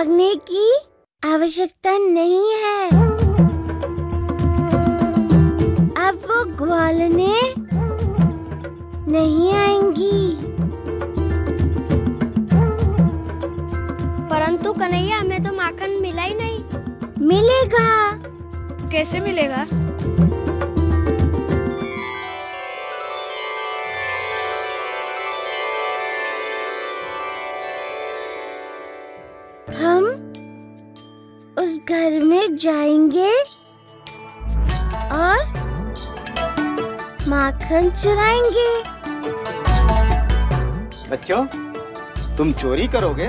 भागने की आवश्यकता नहीं है। अब वो ग्वालने नहीं आएंगी। परंतु कन्हैया, हमें तो माखन मिला ही नहीं। मिलेगा। कैसे मिलेगा? हम उस घर में जाएंगे और माखन चुराएंगे। बच्चों, तुम चोरी करोगे?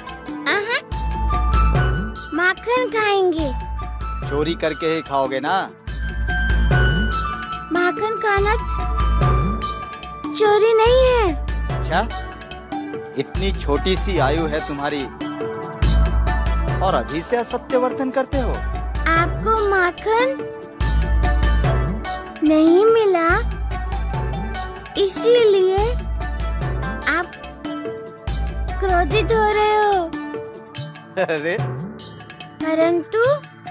माखन खाएंगे। चोरी करके ही खाओगे ना? माखन खाना चोरी नहीं है। अच्छा, इतनी छोटी सी आयु है तुम्हारी और अभी से असत्य वर्तन करते हो। आपको माखन नहीं मिला, इसीलिए आप क्रोधित हो रहे हो। अरे, परंतु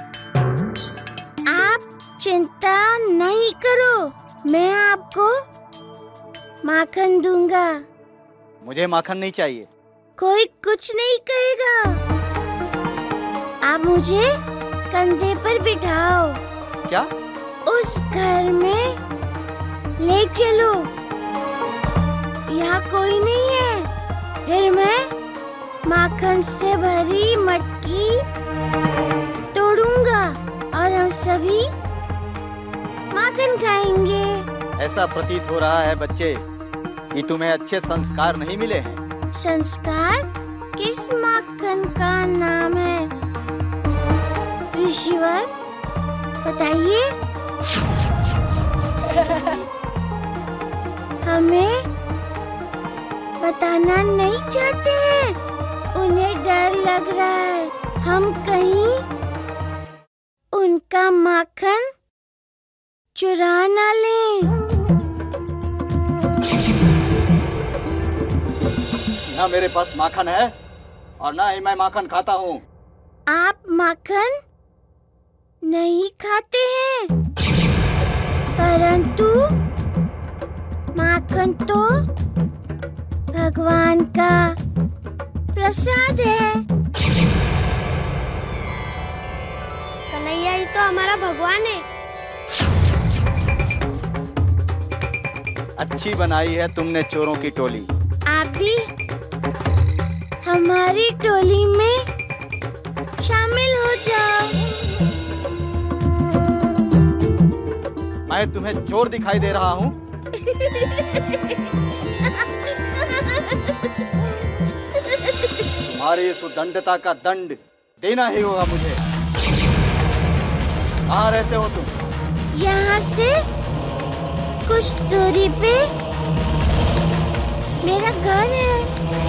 आप चिंता नहीं करो, मैं आपको माखन दूंगा। मुझे माखन नहीं चाहिए। कोई कुछ नहीं कहेगा। आप मुझे कंधे पर बिठाओ। क्या? उस घर में ले चलो। यहाँ कोई नहीं है। फिर मैं माखन से भरी मटकी तोड़ूंगा और हम सभी माखन खाएंगे। ऐसा प्रतीत हो रहा है बच्चे कि तुम्हें अच्छे संस्कार नहीं मिले हैं। संस्कार? किस माखन का नाम है? ऋषिवर, बताइए। हमें बताना नहीं चाहते हैं। उन्हें डर लग रहा है हम कहीं उनका माखन चुरा ना लें। ना मेरे पास माखन है और ना ही मैं माखन खाता हूँ। आप माखन नहीं खाते हैं, परंतु माखन तो भगवान का प्रसाद है। कन्हैया, ये तो हमारा भगवान है। अच्छी बनाई है तुमने चोरों की टोली। आप भी हमारी टोली में शामिल हो जाओ। मैं तुम्हें चोर दिखाई दे रहा हूँ? तुम्हारी इस उद्दंडता का दंड देना ही होगा मुझे। कहाँ रहते हो तुम? यहाँ से कुछ दूरी पे मेरा घर है।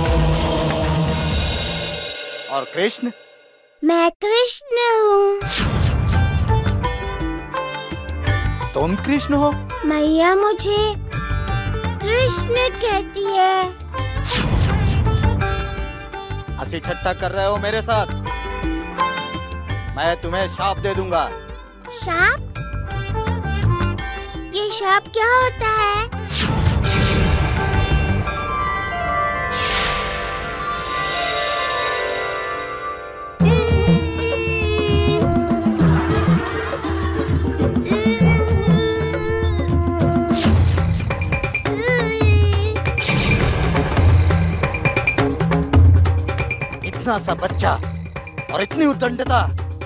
और कृष्ण? मैं कृष्ण हूँ। तुम कृष्ण हो? मैया मुझे कृष्ण कहती है। हंसी ठट्टा कर रहे हो मेरे साथ? मैं तुम्हें शाप दे दूंगा। शाप? ये शाप क्या होता है? इतना सा बच्चा और इतनी उद्दंडता।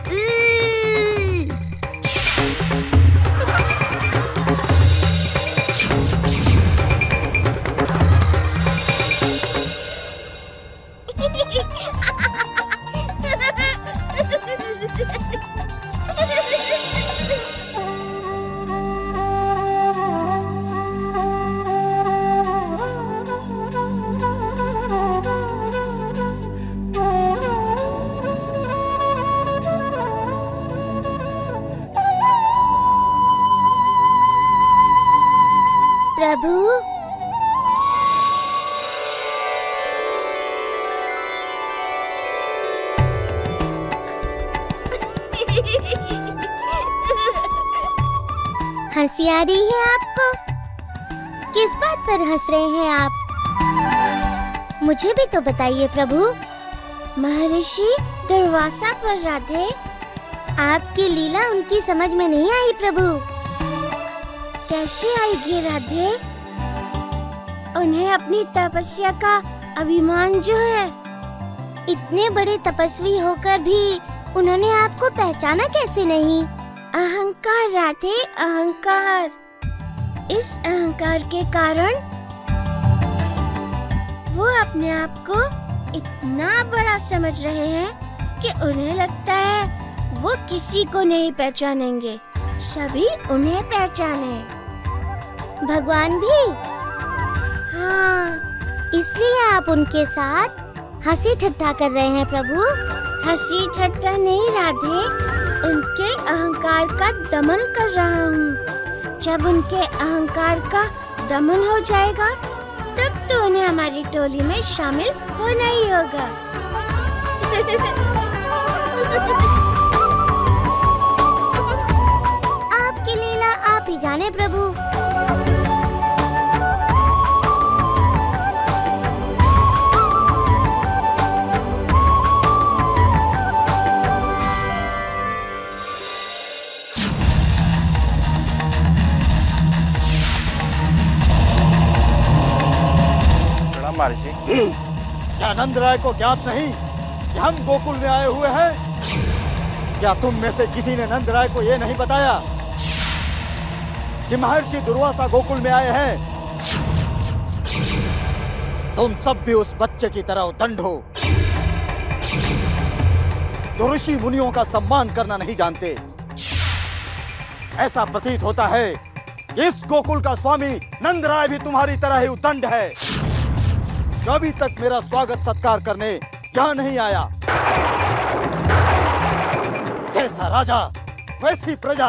प्रभु, हंसी आ रही है आपको? किस बात पर हंस रहे हैं आप? मुझे भी तो बताइए प्रभु। महर्षि दुर्वासा पर राधे, आपकी लीला उनकी समझ में नहीं आई प्रभु। कैसे आएगी राधे? उन्हें अपनी तपस्या का अभिमान जो है। इतने बड़े तपस्वी होकर भी उन्होंने आपको पहचाना कैसे नहीं? अहंकार राधे, अहंकार। इस अहंकार के कारण वो अपने आप को इतना बड़ा समझ रहे हैं कि उन्हें लगता है वो किसी को नहीं पहचानेंगे, सभी उन्हें पहचाने। भगवान भी? हाँ, इसलिए आप उनके साथ हंसी ठट्ठा कर रहे हैं प्रभु। हंसी ठट्ठा नहीं राधे, उनके अहंकार का दमन कर रहा हूँ। जब उनके अहंकार का दमन हो जाएगा तब तो उन्हें हमारी टोली में शामिल होना ही होगा। आपकी लीला आप ही जाने प्रभु। महर्षि, क्या नंद राय को ज्ञात नहीं कि हम गोकुल में आए हुए हैं? क्या तुम में से किसी ने नंद राय को यह नहीं बताया कि महर्षि दुर्वासा गोकुल में आए हैं? तुम सब भी उस बच्चे की तरह उद्दंड हो, जो ऋषि मुनियों का सम्मान करना नहीं जानते। ऐसा प्रतीत होता है कि इस गोकुल का स्वामी नंद राय भी तुम्हारी तरह ही उद्दंड है, जो अभी तक मेरा स्वागत सत्कार करने यहाँ नहीं आया। जैसा राजा वैसी प्रजा।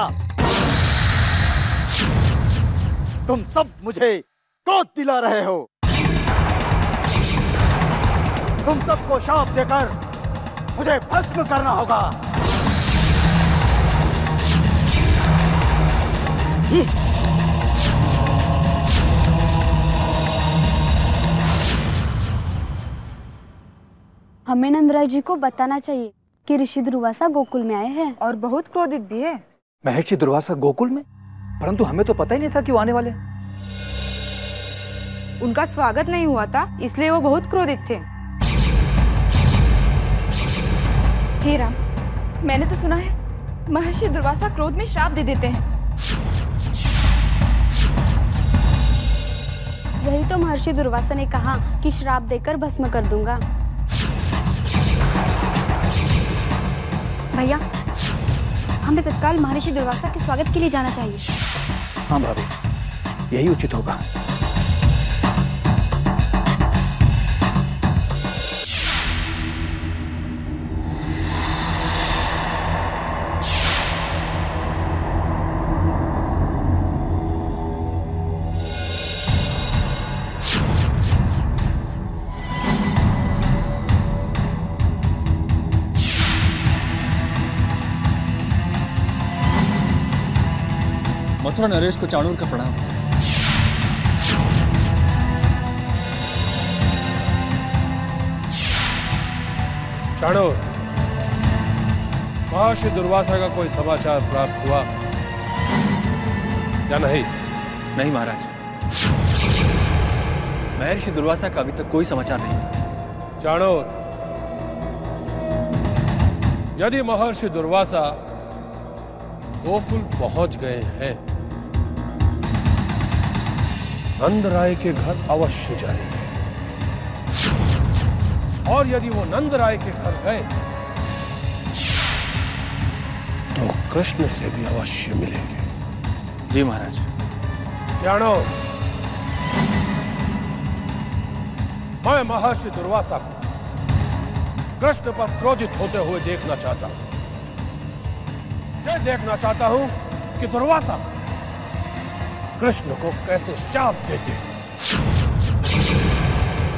तुम सब मुझे क्रोध दिला रहे हो। तुम सबको शाप देकर मुझे भस्म करना होगा। हमें नंदराय जी को बताना चाहिए कि ऋषि दुर्वासा गोकुल में आए हैं और बहुत क्रोधित भी है। महर्षि दुर्वासा गोकुल में? परंतु हमें तो पता ही नहीं था कि वो आने वाले। उनका स्वागत नहीं हुआ था, इसलिए वो बहुत क्रोधित थे। हे राम, मैंने तो सुना है महर्षि दुर्वासा क्रोध में श्राप दे देते हैं। यही तो महर्षि दुर्वासा ने कहा कि श्राप देकर भस्म कर दूंगा। भैया, हमें तत्काल महर्षि दुर्वासा के स्वागत के लिए जाना चाहिए। हाँ भाभी, यही उचित होगा। मथुरा नरेश को चाणूर का प्रणाम। चाणूर, महर्षि दुर्वासा का कोई समाचार प्राप्त हुआ या नहीं? नहीं महाराज, महर्षि दुर्वासा का अभी तक कोई समाचार नहीं। चाणूर, यदि महर्षि दुर्वासा गोकुल पहुंच गए हैं, नंद राय के घर अवश्य जाएंगे, और यदि वो नंद राय के घर गए तो कृष्ण से भी अवश्य मिलेंगे। जी महाराज। जानो, मैं महर्षि दुर्वासा को कृष्ण पर क्रोधित होते हुए देखना चाहता हूं। मैं देखना चाहता हूं कि दुर्वासा कृष्ण को कैसे शाप देते।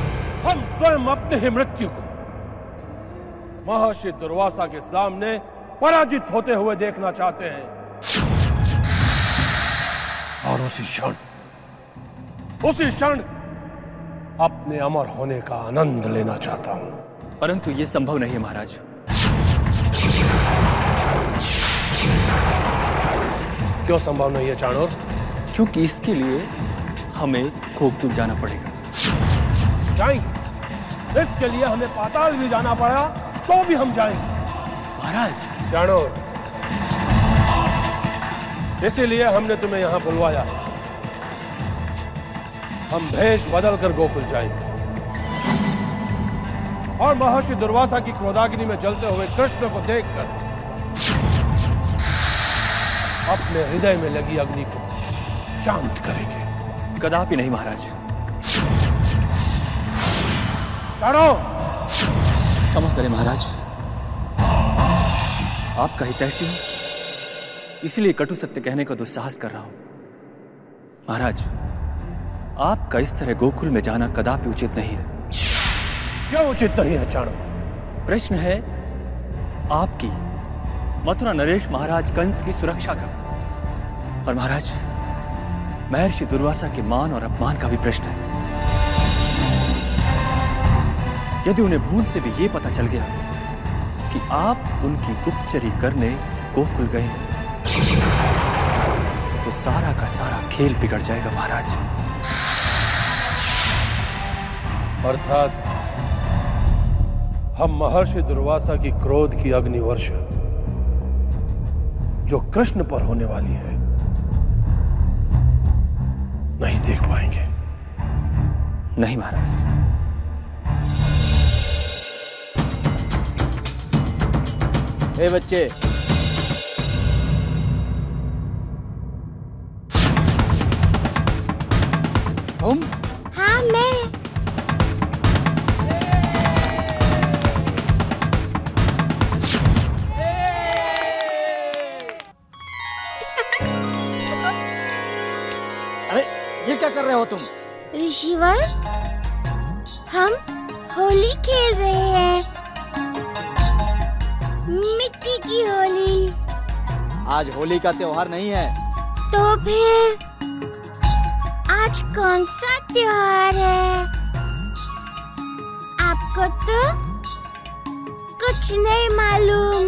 हम स्वयं अपने ही मृत्यु को महर्षि दुर्वासा के सामने पराजित होते हुए देखना चाहते हैं, और उसी क्षण अपने अमर होने का आनंद लेना चाहता हूं। परंतु ये संभव नहीं है महाराज। क्यों संभव नहीं है चाणूर? क्योंकि इसके लिए हमें गोकुल जाना पड़ेगा। जाएंगे। इसके लिए हमें पाताल भी जाना पड़ा तो भी हम जाएंगे महाराज। चाणूर, इसीलिए हमने तुम्हें यहां बुलवाया। हम भेष बदल कर गोकुल जाएंगे और महर्षि दुर्वासा की क्रोधाग्नि में जलते हुए कृष्ण को देखकर अपने हृदय में लगी अग्नि को शांत करेंगे। कदापि नहीं महाराज। चढ़ो। क्षमा करें महाराज, आपका हितैषी हूं, इसलिए कटु सत्य कहने का दुस्साहस कर रहा हूं। महाराज, आपका इस तरह गोकुल में जाना कदापि उचित नहीं है। क्यों उचित नहीं है चाणूर? प्रश्न है आपकी, मथुरा नरेश महाराज कंस की सुरक्षा का, और महाराज महर्षि दुर्वासा के मान और अपमान का भी प्रश्न है। यदि उन्हें भूल से भी ये पता चल गया कि आप उनकी गुप्तचरी करने गोकुल गए हैं, तो सारा का सारा खेल बिगड़ जाएगा महाराज। अर्थात हम महर्षि दुर्वासा की क्रोध की अग्निवर्षा जो कृष्ण पर होने वाली है नहीं देख पाएंगे। नहीं महाराज। ए बच्चे, तुम? हाँ, मैं। अरे ये क्या कर रहे हो तुम? ऋषिवर, हम होली खेल रहे हैं, मिट्टी की होली। आज होली का त्योहार नहीं है। तो फिर आज कौन सा त्योहार है? आपको तो कुछ नहीं मालूम।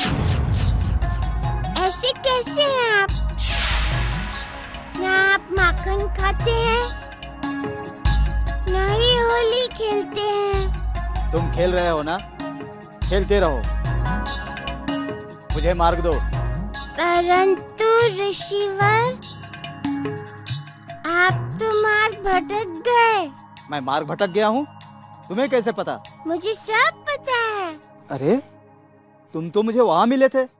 ऐसे कैसे हैं आप? ना आप माखन खाते हैं, ना ही होली खेलते हैं। तुम खेल रहे हो ना, खेलते रहो, मुझे मार्ग दो। परंतु ऋषिवर, आप तो मार्ग भटक गए। मैं मार्ग भटक गया हूँ? तुम्हें कैसे पता? मुझे सब पता है। अरे तुम तो मुझे वहाँ मिले थे।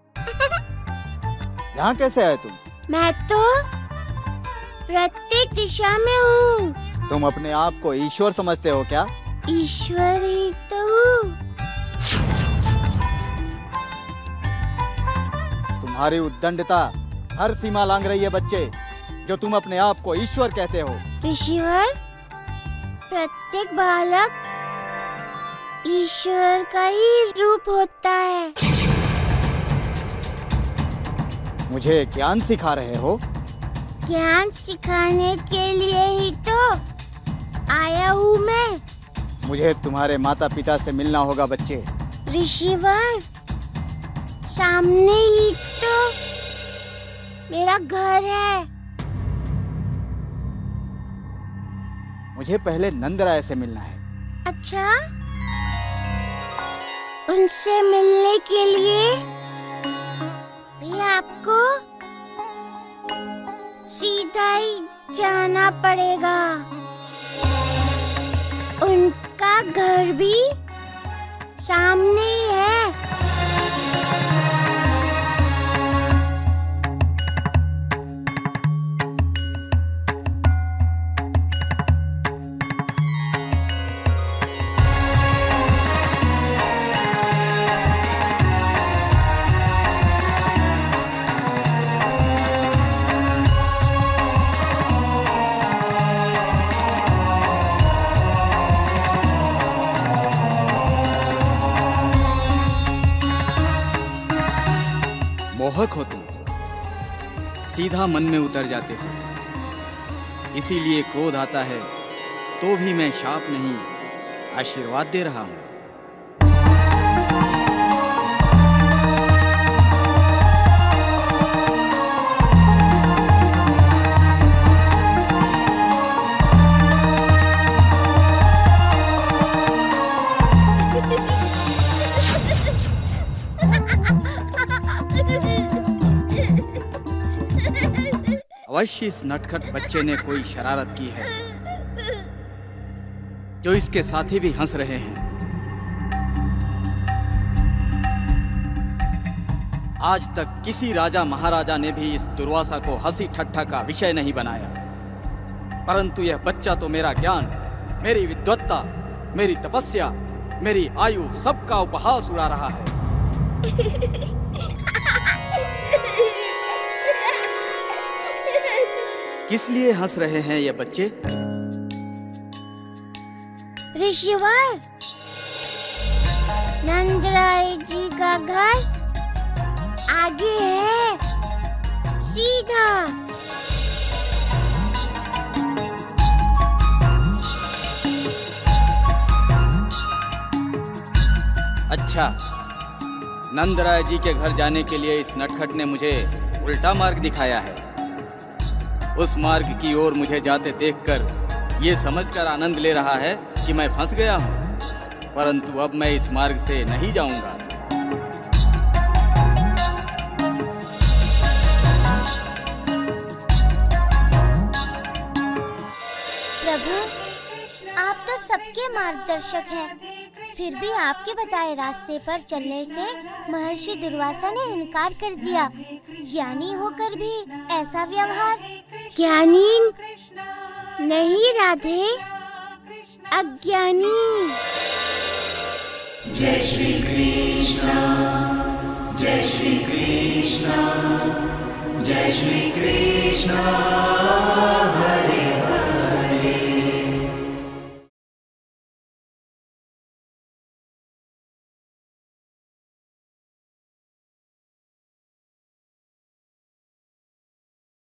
यहाँ कैसे आए तुम? मैं तो प्रत्येक दिशा में हूँ। तुम अपने आप को ईश्वर समझते हो क्या? ईश्वर ही तो हूँ। तुम्हारी उद्दंडता हर सीमा लांघ रही है बच्चे, जो तुम अपने आप को ईश्वर कहते हो। ऋषिवर, प्रत्येक बालक ईश्वर का ही रूप होता है। मुझे ज्ञान सिखा रहे हो? ज्ञान सिखाने के लिए ही तो आया हूँ मैं। मुझे तुम्हारे माता पिता से मिलना होगा बच्चे। ऋषिवर, सामने ही तो मेरा घर है। मुझे पहले नंदराय से मिलना है। अच्छा, उनसे मिलने के लिए भी आपको सीधा ही जाना पड़ेगा। उनका घर भी सामने ही है। मोहक हो तुम, सीधा मन में उतर जाते हो, इसीलिए क्रोध आता है तो भी मैं शाप नहीं आशीर्वाद दे रहा हूं। अवश्य इस नटखट बच्चे ने कोई शरारत की है, जो इसके साथी भी हंस रहे हैं। आज तक किसी राजा महाराजा ने भी इस दुर्वासा को हंसी ठट्ठा का विषय नहीं बनाया, परंतु यह बच्चा तो मेरा ज्ञान, मेरी विद्वत्ता, मेरी तपस्या, मेरी आयु सबका उपहास उड़ा रहा है। किस लिए हंस रहे हैं ये बच्चे? ऋषिवर, नंदराय जी का घर आगे है, सीधा। अच्छा, नंदराय जी के घर जाने के लिए इस नटखट ने मुझे उल्टा मार्ग दिखाया है। उस मार्ग की ओर मुझे जाते देखकर ये समझकर आनंद ले रहा है कि मैं फंस गया हूं, परंतु अब मैं इस मार्ग से नहीं जाऊंगा। प्रभु, आप तो सबके मार्गदर्शक हैं, फिर भी आपके बताए रास्ते पर चलने से महर्षि दुर्वासा ने इनकार कर दिया। ज्ञानी होकर भी ऐसा व्यवहार। ज्ञानी नहीं राधे, अज्ञानी। जय श्री कृष्ण, जय श्री कृष्ण, जय श्री कृष्ण।